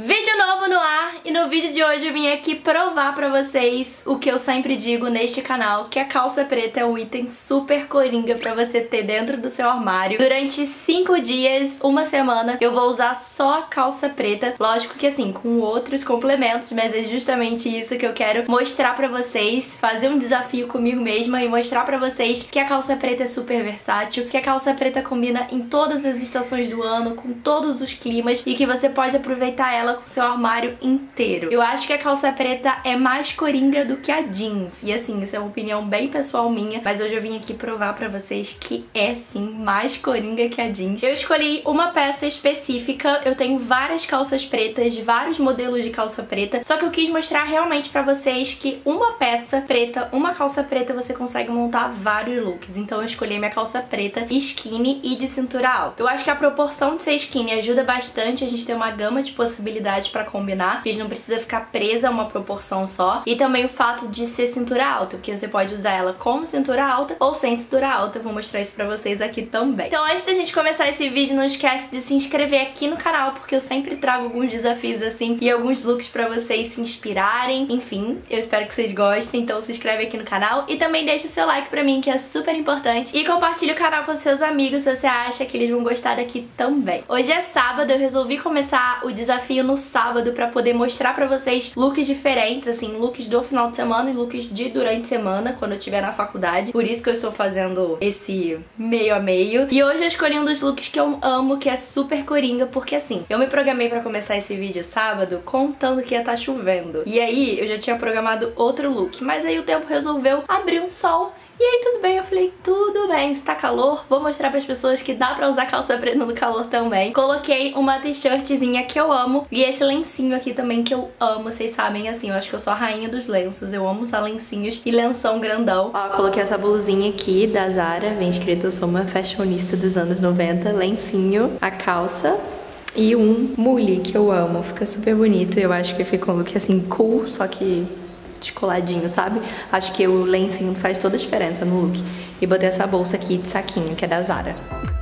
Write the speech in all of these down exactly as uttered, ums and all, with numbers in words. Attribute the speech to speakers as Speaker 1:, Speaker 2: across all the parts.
Speaker 1: Vídeo novo no ar, e no vídeo de hoje eu vim aqui provar pra vocês o que eu sempre digo neste canal, que a calça preta é um item super coringa pra você ter dentro do seu armário. Durante cinco dias, uma semana, eu vou usar só a calça preta, lógico que assim, com outros complementos, mas é justamente isso que eu quero mostrar pra vocês, fazer um desafio comigo mesma e mostrar pra vocês que a calça preta é super versátil, que a calça preta combina em todas as estações do ano, com todos os climas, e que você pode aproveitar ela com o seu armário inteiro. Eu acho que a calça preta é mais coringa do que a jeans, e assim, isso é uma opinião bem pessoal minha, mas hoje eu vim aqui provar pra vocês que é sim mais coringa que a jeans. Eu escolhi uma peça específica, eu tenho várias calças pretas, vários modelos de calça preta, só que eu quis mostrar realmente pra vocês que uma peça preta, uma calça preta, você consegue montar vários looks. Então eu escolhi minha calça preta skinny e de cintura alta. Eu acho que a proporção de ser skinny ajuda bastante a gente ter uma gama de possibilidades pra combinar, porque a gente não precisa ficar presa a uma proporção só, e também o fato de ser cintura alta, porque você pode usar ela como cintura alta ou sem cintura alta. Eu vou mostrar isso pra vocês aqui também. Então antes da gente começar esse vídeo, não esquece de se inscrever aqui no canal, porque eu sempre trago alguns desafios assim e alguns looks pra vocês se inspirarem. Enfim, eu espero que vocês gostem, então se inscreve aqui no canal e também deixa o seu like pra mim, que é super importante, e compartilha o canal com seus amigos se você acha que eles vão gostar daqui também. Hoje é sábado, eu resolvi começar o desafio no sábado pra poder mostrar pra vocês looks diferentes, assim, looks do final de semana e looks de durante a semana, quando eu estiver na faculdade. Por isso que eu estou fazendo esse meio a meio. E hoje eu escolhi um dos looks que eu amo, que é super coringa, porque assim, eu me programei pra começar esse vídeo sábado contando que ia estar chovendo. E aí eu já tinha programado outro look, mas aí o tempo resolveu abrir um sol. E aí tudo bem, eu falei, tudo bem, se tá calor, vou mostrar pras pessoas que dá pra usar calça preta no calor também. Coloquei uma t-shirtzinha que eu amo e esse lencinho aqui também que eu amo, vocês sabem, assim, eu acho que eu sou a rainha dos lenços, eu amo usar lencinhos e lenção grandão. Ó, coloquei essa blusinha aqui da Zara, vem escrito, eu sou uma fashionista dos anos noventa, lencinho, a calça e um mule que eu amo, fica super bonito, eu acho que fica um look assim cool, só que descoladinho, sabe? Acho que o lencinho faz toda a diferença no look. E botei essa bolsa aqui de saquinho, que é da Zara.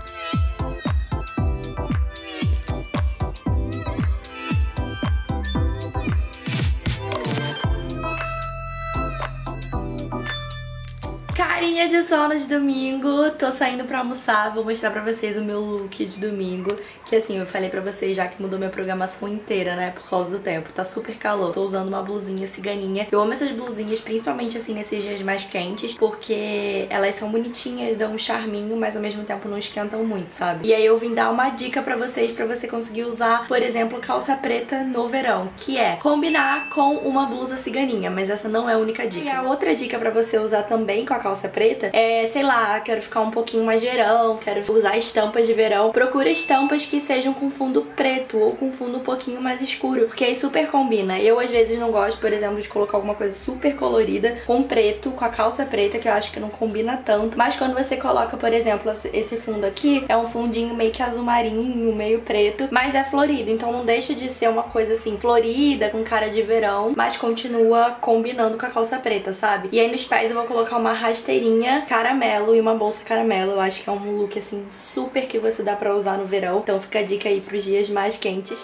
Speaker 1: Carinha de sono de domingo, tô saindo pra almoçar, vou mostrar pra vocês o meu look de domingo, que assim, eu falei pra vocês já que mudou minha programação inteira, né, por causa do tempo, tá super calor. Tô usando uma blusinha ciganinha, eu amo essas blusinhas, principalmente assim nesses dias mais quentes, porque elas são bonitinhas, dão um charminho, mas ao mesmo tempo não esquentam muito, sabe? E aí eu vim dar uma dica pra vocês, pra você conseguir usar, por exemplo, calça preta no verão, que é combinar com uma blusa ciganinha, mas essa não é a única dica. E a outra dica pra você usar também com a calça preta é, sei lá, quero ficar um pouquinho mais verão, quero usar estampas de verão, procura estampas que sejam com fundo preto ou com fundo um pouquinho mais escuro, porque aí super combina. Eu às vezes não gosto, por exemplo, de colocar alguma coisa super colorida com preto, com a calça preta, que eu acho que não combina tanto, mas quando você coloca, por exemplo, esse fundo aqui, é um fundinho meio que azul marinho, meio preto, mas é florido, então não deixa de ser uma coisa assim, florida, com cara de verão, mas continua combinando com a calça preta, sabe? E aí nos pés eu vou colocar uma rasteirinha caramelo e uma bolsa caramelo. Eu acho que é um look assim super que você dá pra usar no verão, então fica a dica aí pros dias mais quentes.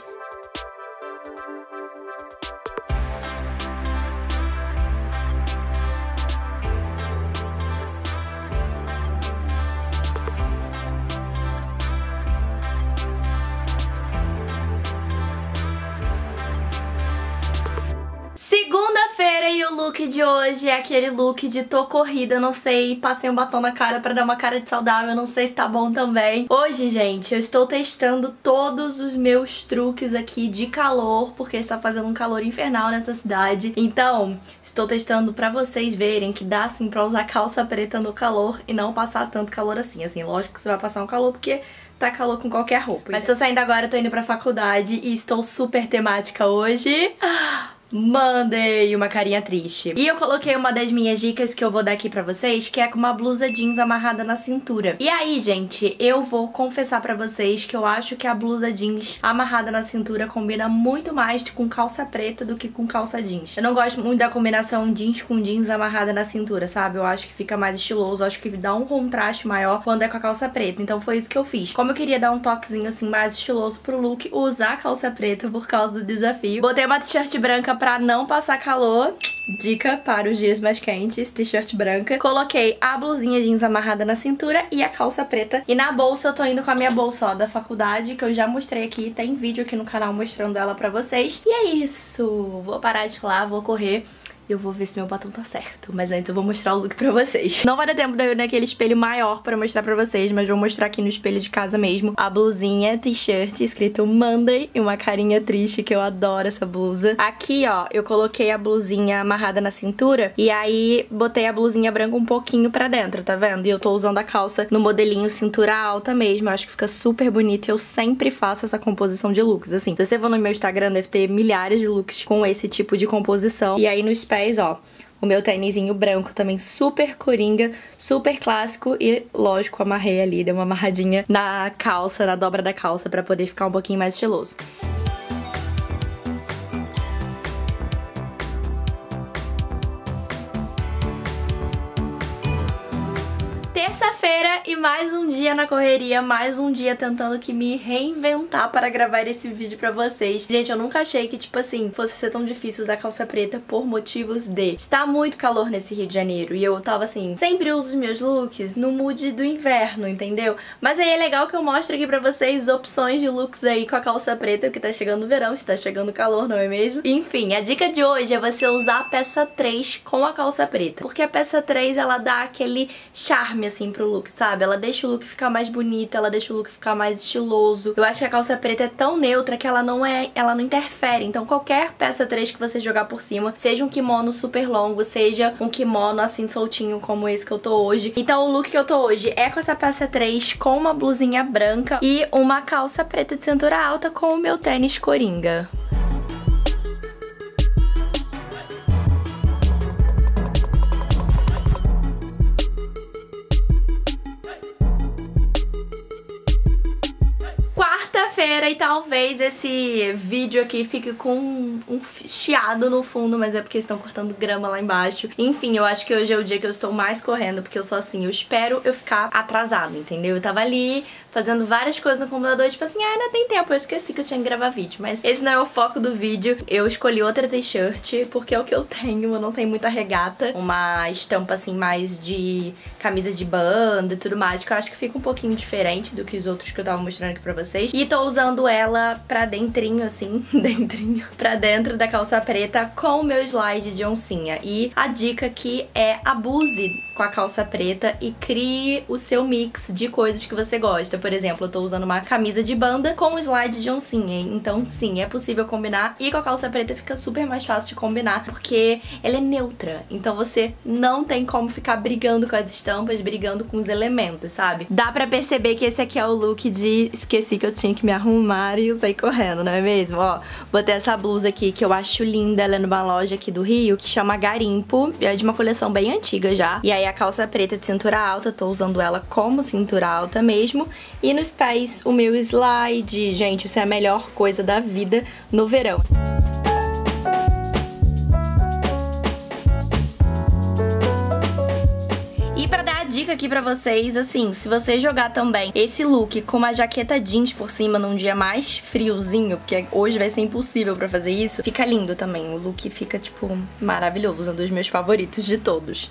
Speaker 1: Segunda-feira e o look de hoje é aquele look de tô corrida, não sei, passei um batom na cara pra dar uma cara de saudável, não sei se tá bom também. Hoje, gente, eu estou testando todos os meus truques aqui de calor, porque está fazendo um calor infernal nessa cidade. Então, estou testando pra vocês verem que dá sim pra usar calça preta no calor e não passar tanto calor assim. Assim, lógico que você vai passar um calor porque tá calor com qualquer roupa. Mas tô saindo agora, tô indo pra faculdade e estou super temática hoje. Mandei uma carinha triste. E eu coloquei uma das minhas dicas que eu vou dar aqui pra vocês, que é com uma blusa jeans amarrada na cintura. E aí, gente, eu vou confessar pra vocês que eu acho que a blusa jeans amarrada na cintura combina muito mais com calça preta do que com calça jeans. Eu não gosto muito da combinação jeans com jeans amarrada na cintura, sabe? Eu acho que fica mais estiloso, eu acho que dá um contraste maior quando é com a calça preta. Então foi isso que eu fiz. Como eu queria dar um toquezinho assim mais estiloso pro look, usar a calça preta por causa do desafio. Botei uma t-shirt branca pra não passar calor. Dica para os dias mais quentes, t-shirt branca. Coloquei a blusinha jeans amarrada na cintura e a calça preta. E na bolsa eu tô indo com a minha bolsa, ó, da faculdade, que eu já mostrei aqui. Tem vídeo aqui no canal mostrando ela pra vocês. E é isso. Vou parar de falar, vou correr. Eu vou ver se meu batom tá certo, mas antes eu vou mostrar o look pra vocês. Não vai dar tempo de eu ir naquele espelho maior pra mostrar pra vocês, mas vou mostrar aqui no espelho de casa mesmo. A blusinha, t-shirt, escrito Monday e uma carinha triste, que eu adoro essa blusa. Aqui, ó, eu coloquei a blusinha amarrada na cintura e aí botei a blusinha branca um pouquinho pra dentro, tá vendo? E eu tô usando a calça no modelinho cintura alta mesmo, eu acho que fica super bonito e eu sempre faço essa composição de looks, assim. Se você for no meu Instagram, deve ter milhares de looks com esse tipo de composição. E aí no espelho, ó, o meu tênisinho branco também super coringa, super clássico e, lógico, amarrei ali, dei uma amarradinha na calça, na dobra da calça pra poder ficar um pouquinho mais estiloso. Terça-feira e mais um dia na correria, mais um dia tentando que me reinventar para gravar esse vídeo pra vocês. Gente, eu nunca achei que, tipo assim, fosse ser tão difícil usar calça preta por motivos de... Está muito calor nesse Rio de Janeiro e eu tava assim, sempre uso os meus looks no mood do inverno, entendeu? Mas aí é legal que eu mostro aqui pra vocês opções de looks aí com a calça preta, porque tá chegando o verão, está chegando o calor, não é mesmo? Enfim, a dica de hoje é você usar a peça três com a calça preta, porque a peça três, ela dá aquele charme, assim, pro look, sabe? Ela deixa o look ficar mais bonito, ela deixa o look ficar mais estiloso. Eu acho que a calça preta é tão neutra que ela não é, ela não interfere. Então qualquer peça três que você jogar por cima, seja um kimono super longo, seja um kimono assim soltinho como esse que eu tô hoje. Então o look que eu tô hoje é com essa peça três, com uma blusinha branca e uma calça preta de cintura alta com o meu tênis coringa. E talvez esse vídeo aqui fique com um, um chiado no fundo, mas é porque estão cortando grama lá embaixo. Enfim, eu acho que hoje é o dia que eu estou mais correndo, porque eu sou assim, eu espero eu ficar atrasada, entendeu? Eu tava ali fazendo várias coisas no computador, tipo assim, ah, ainda tem tempo, eu esqueci que eu tinha que gravar vídeo. Mas esse não é o foco do vídeo. Eu escolhi outra t-shirt, porque é o que eu tenho, eu não tenho muita regata. Uma estampa assim, mais de camisa de banda e tudo mais, que eu acho que fica um pouquinho diferente do que os outros que eu tava mostrando aqui pra vocês. E tô usando ela pra dentrinho, assim, dentrinho, pra dentro da calça preta com o meu slide de oncinha. E a dica aqui é abuse com a calça preta e crie o seu mix de coisas que você gosta. Por exemplo, eu tô usando uma camisa de banda com um slide de oncinha, então sim, é possível combinar. E com a calça preta fica super mais fácil de combinar, porque ela é neutra, então você não tem como ficar brigando com as estampas, brigando com os elementos, sabe? Dá pra perceber que esse aqui é o look de esqueci que eu tinha que me arrumar e eu saí correndo, não é mesmo? Ó, botei essa blusa aqui que eu acho linda, ela é numa loja aqui do Rio, que chama Garimpo, é de uma coleção bem antiga já. E aí a calça preta de cintura alta, tô usando ela como cintura alta mesmo. E nos pés o meu slide, gente, isso é a melhor coisa da vida no verão. E pra dar a dica aqui pra vocês, assim, se você jogar também esse look com uma jaqueta jeans por cima num dia mais friozinho, porque hoje vai ser impossível pra fazer isso, fica lindo também. O look fica, tipo, maravilhoso, um dos meus favoritos de todos.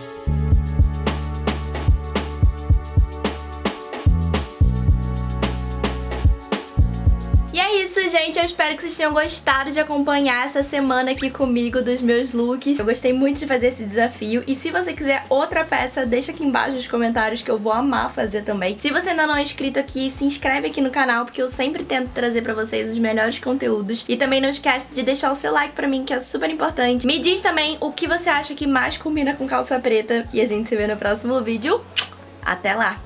Speaker 1: Gente, eu espero que vocês tenham gostado de acompanhar essa semana aqui comigo dos meus looks. Eu gostei muito de fazer esse desafio. E se você quiser outra peça, deixa aqui embaixo nos comentários que eu vou amar fazer também. Se você ainda não é inscrito aqui, se inscreve aqui no canal, porque eu sempre tento trazer pra vocês os melhores conteúdos. E também não esquece de deixar o seu like pra mim, que é super importante. Me diz também o que você acha que mais combina com calça preta. E a gente se vê no próximo vídeo. Até lá!